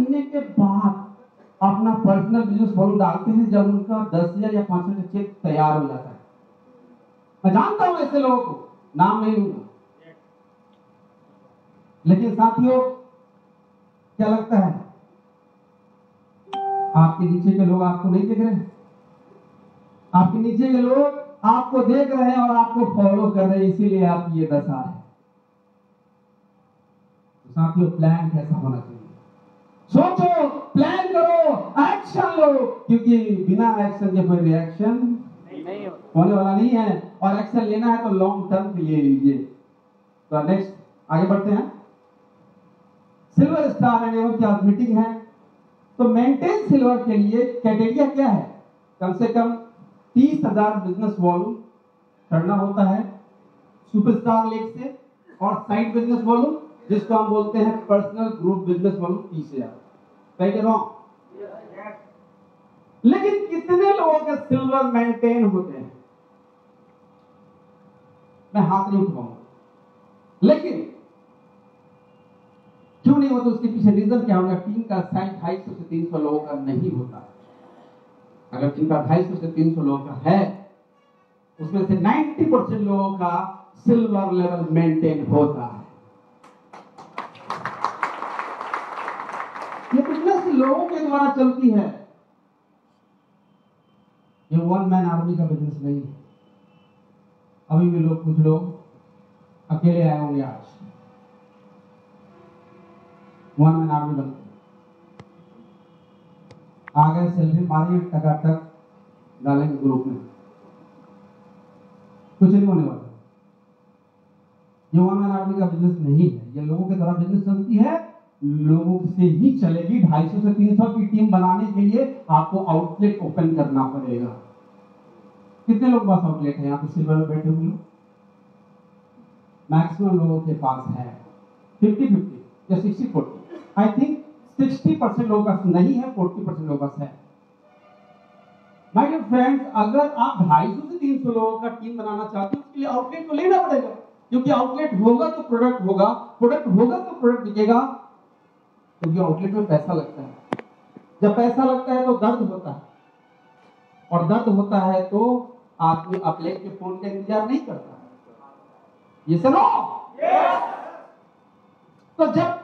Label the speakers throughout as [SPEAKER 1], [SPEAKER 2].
[SPEAKER 1] महीने के बाद अपना पर्सनल बिजनेस वॉल्यूम डालते हैं, जब उनका 10,000 या 5,000 का चेक तैयार हो जाता है। मैं जानता हूं ऐसे लोगों को, नाम नहीं लूंगा, लेकिन साथियों क्या लगता है, आपके नीचे के लोग आपको नहीं देख रहे हैं? आपके नीचे के लोग आपको देख रहे हैं और आपको फॉलो कर रहे हैं, इसीलिए आप ये दशा है। तो साथियों प्लान कैसा होना चाहिए? सोचो, प्लान करो, एक्शन लो, क्योंकि बिना एक्शन के कोई रिएक्शन नहीं होने वाला नहीं है। और एक्शन लेना है तो लॉन्ग टर्म के लिए लीजिए। तो नेक्स्ट आगे बढ़ते हैं। सिल्वर स्टार एंड एवं की आज मीटिंग है, तो मेंटेन सिल्वर के लिए क्राइटेरिया क्या है? कम से कम 30,000 बिजनेस वॉल्यूम करना होता है सुपरस्टार लेग से, और साइड बिजनेस वॉल्यूम जिसको हम बोलते हैं personal group business volume 30,000। Right या रॉन्ग? लेकिन कितने लोगों के सिल्वर मेंटेन होते हैं? मैं हाथ नहीं उठाऊंगा, लेकिन क्यों नहीं होता उसके पीछे रीजन क्या होगा? टीम का साइज 250 से 300 लोगों का नहीं होता। अगर टीम का 250 से 300 लोगों का है, उसमें से 90% लोगों का सिल्वर लेवल मेंटेन होता है। ये बिजनेस लोगों के द्वारा चलती है, ये वन मैन आर्मी का बिजनेस नहीं है। अभी भी लोग, कुछ लोग अकेले आए होंगे आज, वन मैन आर्मी बनते आ गए, सैलरी मारेंगे, टकाटक डालेंगे ग्रुप में, कुछ नहीं होने वाला। ये वन मैन आर्मी का बिजनेस नहीं है, ये लोगों के द्वारा बिजनेस चलती है, लोगों से ही चलेगी। 250 से 300 की टीम बनाने के लिए आपको आउटलेट ओपन करना पड़ेगा। कितने लोग पास आउटलेट है? यहाँ पे सिल्वर में बैठे हुए लोग मैक्सिमम लोगों के पास है 50-50 या 60-40। आई थिंक 60% लोगों का नहीं है, 40% लोगों का है। माय डियर फ्रेंड्स, अगर आप 250 से 300 लोगों का टीम बनाना चाहते हो, उसके लिए आउटलेट तो लेना पड़ेगा, क्योंकि आउटलेट होगा तो प्रोडक्ट होगा, प्रोडक्ट होगा तो प्रोडक्ट बिकेगा, क्योंकि आउटलेट में पैसा लगता है। जब पैसा लगता है तो दर्द होता है, और दर्द होता है तो आदमी अपने के फोन का इंतजार नहीं करता। ये सुनो, तो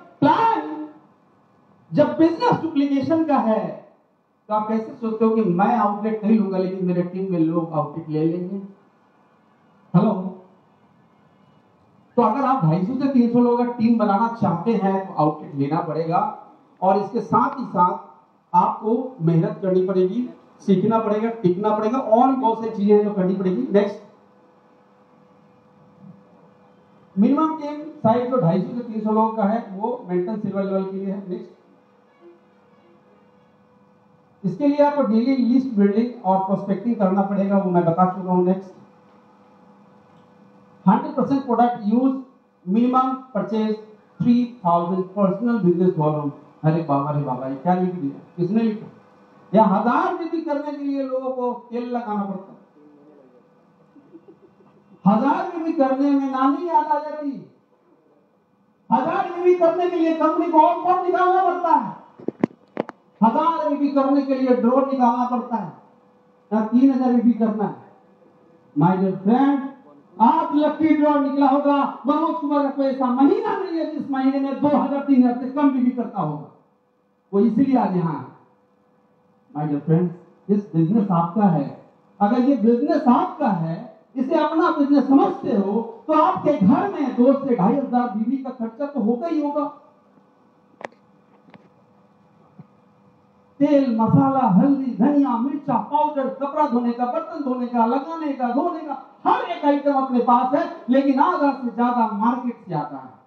[SPEAKER 1] जब बिजनेस डुप्लीकेशन का है, तो आप कैसे सोचते हो कि मैं आउटलेट नहीं लूंगा लेकिन मेरे टीम में लोग आउटलेट ले लेंगे? हेलो, तो अगर आप 250 से 300 लोगों का टीम बनाना चाहते हैं तो आउटलेट लेना पड़ेगा, और इसके साथ ही साथ आपको मेहनत करनी पड़ेगी, सीखना पड़ेगा, टिकना पड़ेगा, और बहुत सी चीजें जो करनी पड़ेगी। नेक्स्ट, मिनिमम टीम साइज जो 250 से 300 लोगों का है वो मेंटेन सिल्वर लेवल के लिए है। नेक्स्ट, इसके लिए आपको डेली लिस्ट बिल्डिंग और प्रोस्पेक्टिंग करना पड़ेगा, वो मैं बता चुका हूं। Next, 100% product use, minimum purchase 3000 personal business volume. अरे बाबा, ये क्या लिख दिया? किसने लिखा? या 1000 वृद्धि करने के लिए लोगों को तेल लगाना पड़ता है। 1000 वृद्धि करने में नानी याद आ जाती। 1000 वृद्धि करने के लिए कंपनी को और कौन निकालना पड़ता है? 1000 वृद्धि करने के लिए ड्रोन निकालना पड़ता है, या 3000 वृद्धि करना है। माय डियर फ्रेंड, आज लकी ड्रॉ निकला होगा, मनोज कुमार का कोई ऐसा महीना नहीं है जिस महीने में 2000-3000 से कम भी करता होगा, वो इसीलिए आज यहाँ है। माय डियर फ्रेंड्स, इस बिजनेस आपका है। अगर ये बिजनेस आपका है, इसे अपना बिजनेस समझते हो, तो आपके घर में 2 से 2500 बीवी का खर्चा तो होगा ही होगा। तेल, मसाला, हल्दी, धनिया, मिर्चा, पाउडर, कपड़ा धोने का, बर्तन धोने का, लगाने का, धोने का, हर एक आइटम अपने पास है, लेकिन आधा से ज्यादा मार्केट से आता है।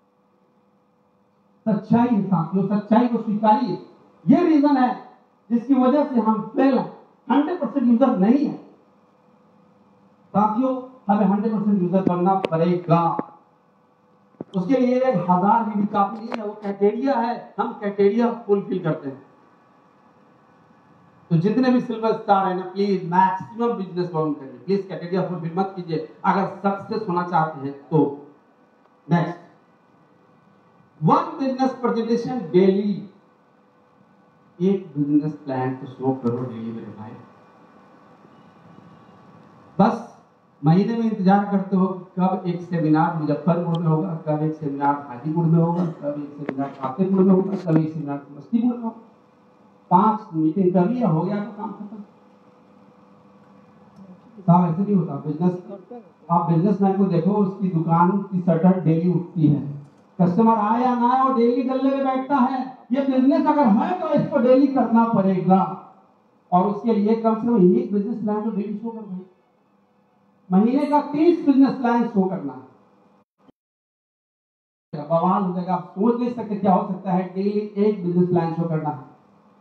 [SPEAKER 1] सच्चाई है साथियों, सच्चाई को स्वीकारिए। ये रीजन है जिसकी वजह से हम फेल हैं, 100% यूजर नहीं है। साथियों, हमें 100% यूजर बनना पड़ेगा। उसके लिए 1000 भी काफी नहीं है, वो क्राइटेरिया है, हम क्राइटेरिया फुलफिल करते हैं। तो जितने भी सिल्वर स्टार है ना, प्लीज मैक्सिमम बिजनेस वॉल्यूम करिए, प्लीज क्राइटेरिया फुलफिल मत कीजिए अगर सक्सेस होना चाहते हैं तो। नेक्स्ट, 1 बिजनेस प्रेजेंटेशन डेली, एक बिजनेस प्लान तो शो करो डेली मेरे भाई। बस महीने में इंतजार करते हो कब एक सेमिनार मुजफ्फरपुर में होगा, कब एक सेमिनार हाजीपुर में होगा, कब एक सेमिनार फतेहपुर में होगा, कब एक सेमिनार समस्तीपुर में होगा। 5 मीटिंग कर लिया, हो गया तो काम खत्म। साहब ऐसे नहीं होता बिजनेस। आप बिजनेसमैन को देखो, उसकी दुकान की शटर डेली उठती है, कस्टमर आए या ना आए वो डेली गल्ले में बैठता है। ये बिजनेस अगर है तो इसको डेली करना पड़ेगा, और उसके लिए कम से कम एक बिजनेस प्लान तो डेली शो करना है। महीने का 30 बिजनेस प्लान शो करना है। बवाल हो जाएगा, आप सोच नहीं सकते क्या हो सकता है। डेली एक बिजनेस प्लान शो करना है।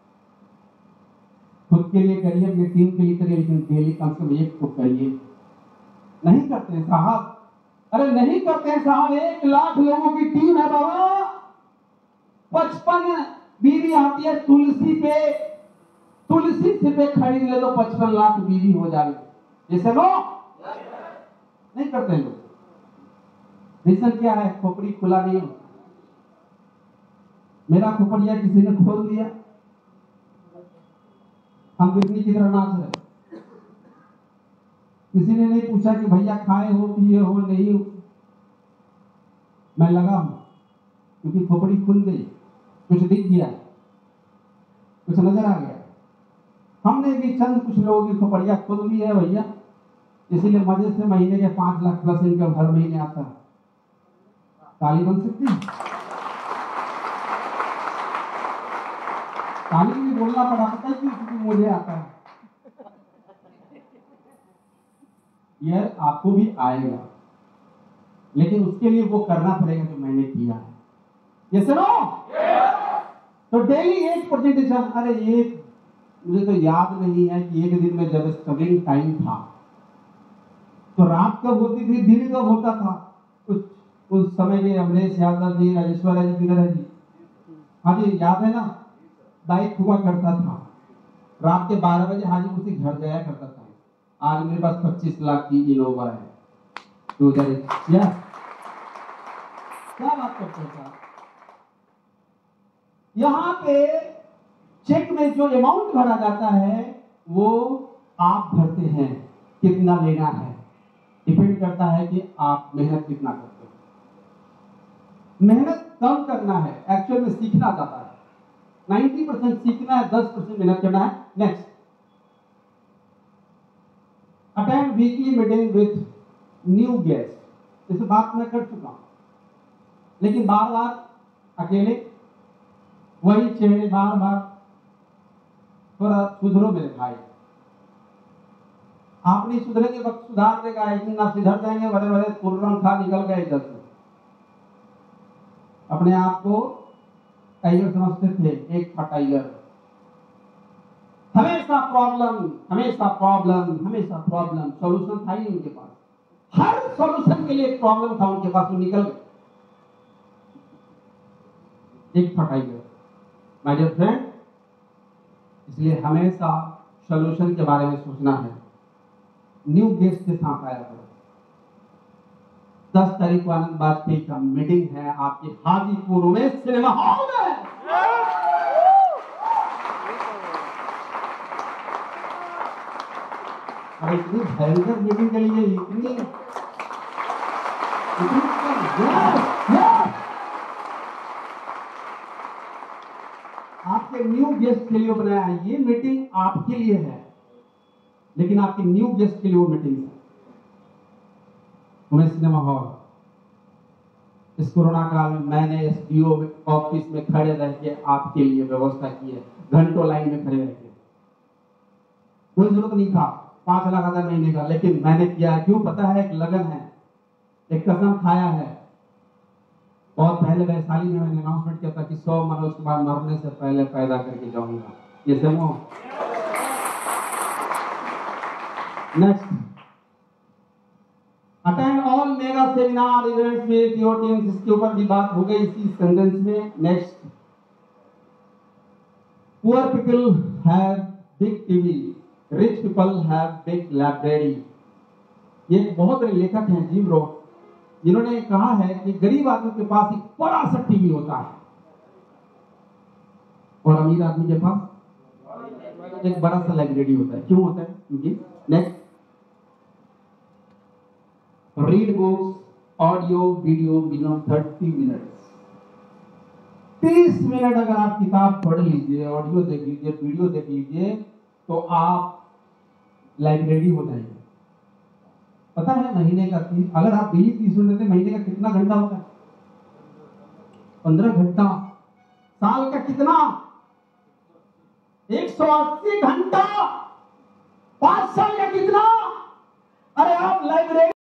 [SPEAKER 1] खुद के लिए करिए, अपनी टीम के लिए करिए, लेकिन डेली कम से कम एक तो करिए। नहीं करते हैं साहब, अरे नहीं करते हैं साहब। 1 लाख लोगों की टीम है बाबा, 55 बीवी आती है तुलसी पे, तुलसी सिर्फ एक खरीद ले तो 55 लाख बीवी हो जाएगी। ये सब नहीं करते हैं लोग। रीजन क्या है? खोपड़ी खुला नहीं होता। मेरा खोपड़िया किसी ने खोल दिया, हम बिजली की तरह नाच रहे। किसी ने नहीं पूछा कि भैया खाए हो, पिए हो, नहीं हो। मैं लगा हूं क्योंकि खोपड़ी खुल गई, कुछ दिख गया, कुछ नजर आ गया। हमने भी चंद कुछ लोगों की खोपड़िया खोल दी है भैया, इसीलिए मजे से महीने के 5 लाख प्लस इनकम हर महीने आता है। ताली बन सकती है? ताली भी बोलना पड़ा, पता है क्योंकि मुझे आता है। यार आपको भी आएगा, लेकिन उसके लिए वो करना पड़ेगा जो मैंने किया है। ये सुनो, तो डेली 1%। अरे एक, मुझे तो याद नहीं है कि एक दिन में जब स्ट्रगलिंग टाइम था तो रात कब होती थी, दिन कब होता था। कुछ उस समय के अमरीश यादव जी, राजेश्वर जी किधर है जी? हाँ जी, याद है ना? बाइक हुआ करता था, रात के 12 बजे हाजीपुर से घर जाया करता था। आज मेरे पास 25 लाख की इनोवा है। तो क्या बात करते हैं? यहां पे चेक में जो अमाउंट भरा जाता है वो आप भरते हैं, कितना लेना है डिपेंड करता है कि आप मेहनत कितना करते हो। मेहनत कम करना है, एक्चुअल में सीखना चाहता है। 90% सीखना है, 10% मेहनत करना है। Next, attend weekly meeting with new guest. इस बात मैं कर चुका हूं, लेकिन बार बार अकेले वही चेहरे, बार बार थोड़ा सुधरो मेरे भाई। आप नहीं सुधरेंगे, वक्त सुधार देगा। एक दिन आप सुधर जाएंगे, बड़े बड़े कुर्रम खा निकल गए इधर से। अपने आप को टाइगर समझते थे, एक था टाइगर। हमेशा प्रॉब्लम, हमेशा प्रॉब्लम, हमेशा प्रॉब्लम। सॉल्यूशन था ही नहीं उनके पास। हर सॉल्यूशन के लिए एक प्रॉब्लम था उनके पास, वो निकल गए। एक था टाइगर, माय डियर फ्रेंड। इसलिए हमेशा सॉल्यूशन के बारे में सोचना है। न्यू गेस्ट के साथ आया करो। 10 तारीख को आनंद वाजपेयी का मीटिंग है आपके हाजीपुर में सिनेमा हॉल में। और इतनी भयंकर मीटिंग के लिए इतनी आपके न्यू गेस्ट के लिए बनाया है। ये मीटिंग आपके लिए है, लेकिन आपके न्यू गेस्ट के लिए वो मीटिंग है। Umesh cinema hall. इस कोरोना काल में मैंने एसडीओ ऑफिस में खड़े रह के आपके लिए व्यवस्था की है। घंटों लाइन में खड़े रह के, कोई जरूरत नहीं था 5 लाख आधा महीने का, लेकिन मैंने किया है। क्यों? पता है, एक लगन है, एक कसम खाया है। बहुत पहले वैशाली में मैंने अनाउंसमेंट किया था कि 100 मनुष्य के बाद मरने से पहले पैदा करके जाऊंगा। ये समझो। Next, attend all mega seminar events with your teams. इसके ऊपर भी बात हो गई इसी सेंटेंस में। Next, poor people have big TV, rich people have big library. ये एक बहुत बड़े लेखक हैं जिम रोड, जिन्होंने कहा है कि गरीब आदमी के पास एक बड़ा सा टीवी होता है और अमीर आदमी के पास एक बड़ा सा लाइब्रेरी होता है। क्यों होता है? क्योंकि next, read books, audio video minimum 30 minutes. 30 minute अगर आप किताब पढ़ लीजिए, ऑडियो देख लीजिए, वीडियो देख लीजिए, तो आप लाइब्रेरी हो जाएंगे। पता है महीने का अगर आप डेली 30 मिनट देते, महीने का कितना घंटा होता है? 15 घंटा। साल का कितना? 180 घंटा। 5 साल का कितना? अरे आप लाइब्रेरी